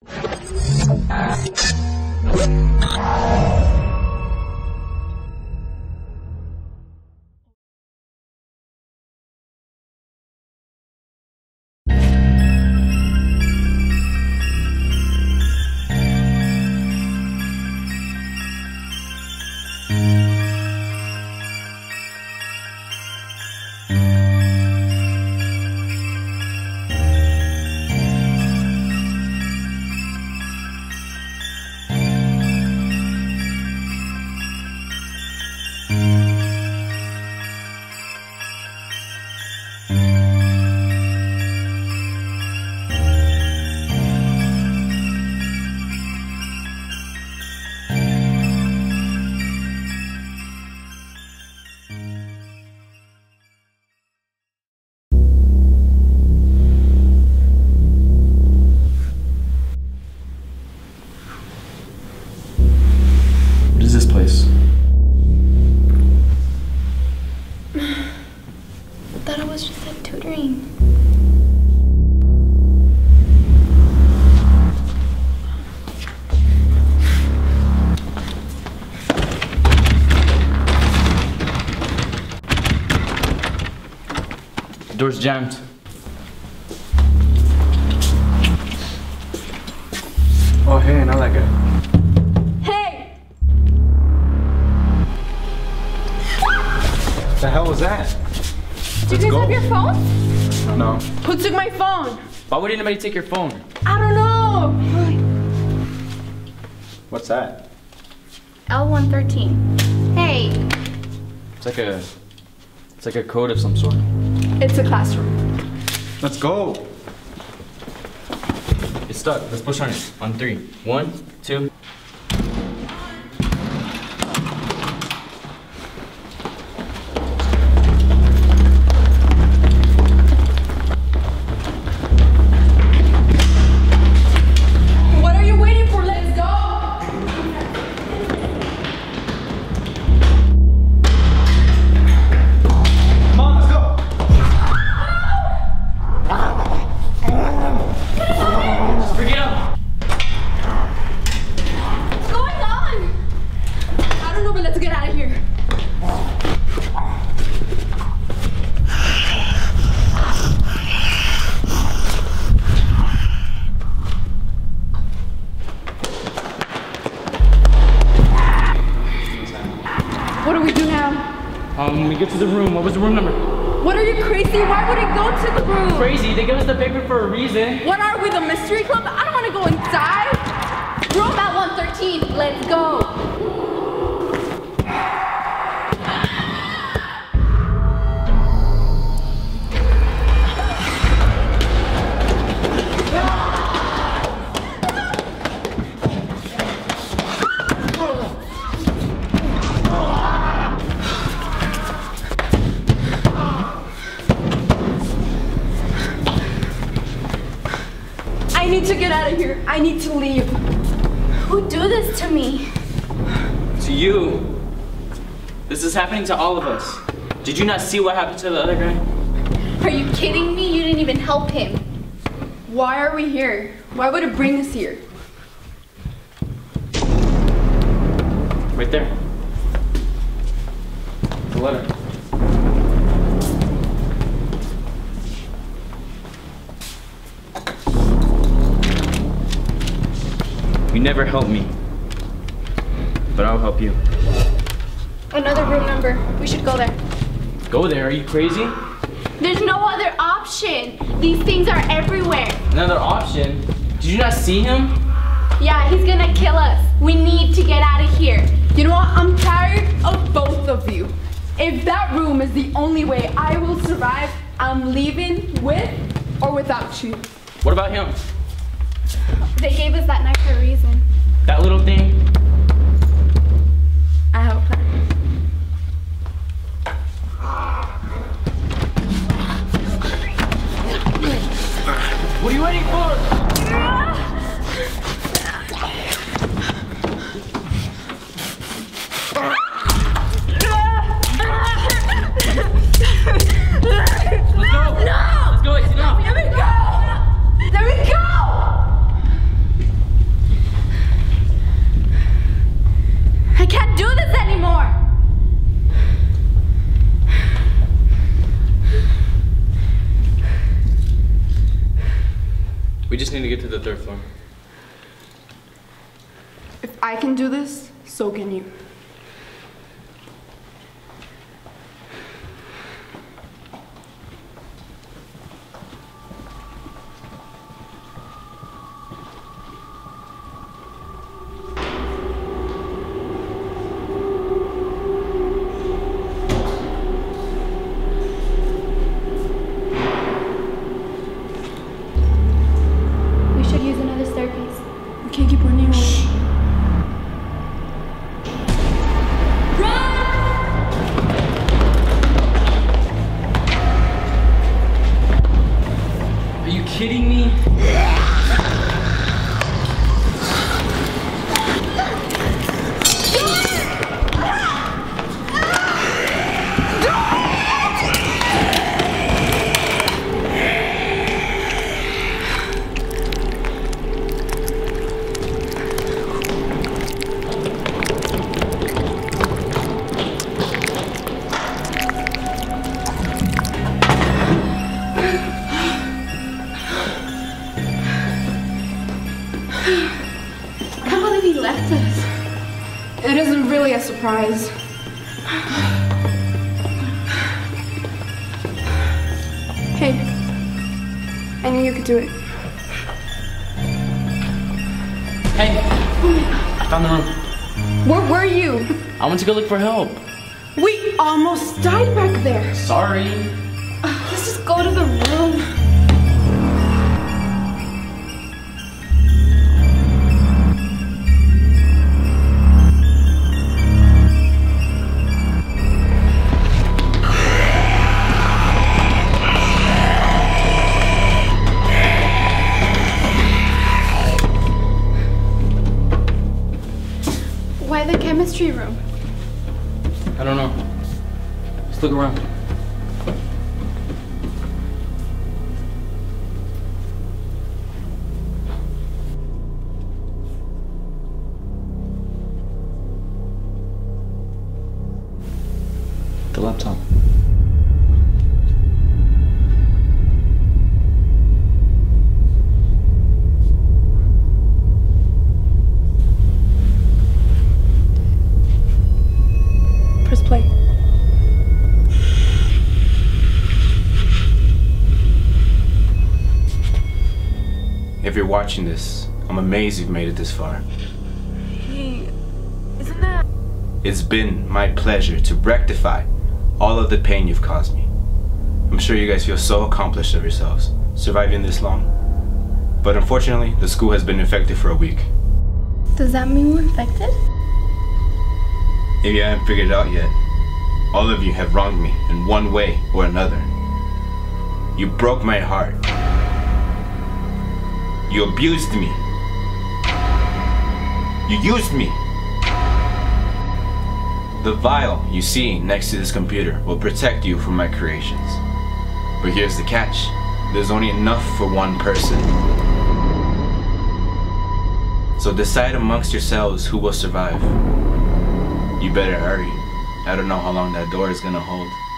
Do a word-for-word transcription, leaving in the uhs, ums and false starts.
Door's jammed. Oh, hey, I know that guy. Hey! What the hell was that? Do you guys go. have your phone? No. Who took my phone? Why would anybody take your phone? I don't know. What's that? L one thirteen. Hey. It's like a, it's like a code of some sort. It's a classroom. Let's go. It's stuck. Let's push on it. On three. One, two. What are you waiting for? Let's go. Come on, let's go. Just freak it out. What's going on? I don't know, but let's get out of here. What do we do now? Um, we get to the room. What was the room number? What are you, crazy? Why would it go to the room? Crazy. They gave us the paper for a reason. What are we, the mystery club? I don't want to go inside. Room at one thirteen. Let's go. I need to get out of here. I need to leave. Who do this to me? To you. This is happening to all of us. Did you not see what happened to the other guy? Are you kidding me? You didn't even help him. Why are we here? Why would it bring us here? Right there. The letter. You never helped me, but I'll help you. Another room number. We should go there. Go there, are you crazy? There's no other option. These things are everywhere. Another option? Did you not see him? Yeah, he's gonna kill us. We need to get out of here. You know what? I'm tired of both of you. If that room is the only way I will survive, I'm leaving with or without you. What about him? They gave us that knife for a reason. That little thing? I have a plan. What are you waiting for? Let's go! No! Let's go, it's enough! Let me go! Let me go! We just need to get to the third floor. If I can do this, so can you. We should use another staircase. We can't keep running away. Are you kidding me? I can't believe he left us. It isn't really a surprise. Hey, I knew you could do it. Hey, I found the room. Where were you? I went to go look for help. We almost died back there. Sorry. Let's just go to the room. Why the chemistry room? I don't know. Let's look around. The laptop. Press play. If you're watching this, I'm amazed you've made it this far. Hey, isn't that... It's been my pleasure to rectify all of the pain you've caused me. I'm sure you guys feel so accomplished of yourselves, surviving this long. But unfortunately, the school has been infected for a week. Does that mean we're infected? If you haven't figured it out yet, all of you have wronged me in one way or another. You broke my heart. You abused me. You used me. The vial you see next to this computer will protect you from my creations. But here's the catch. There's only enough for one person. So decide amongst yourselves who will survive. You better hurry. I don't know how long that door is gonna hold.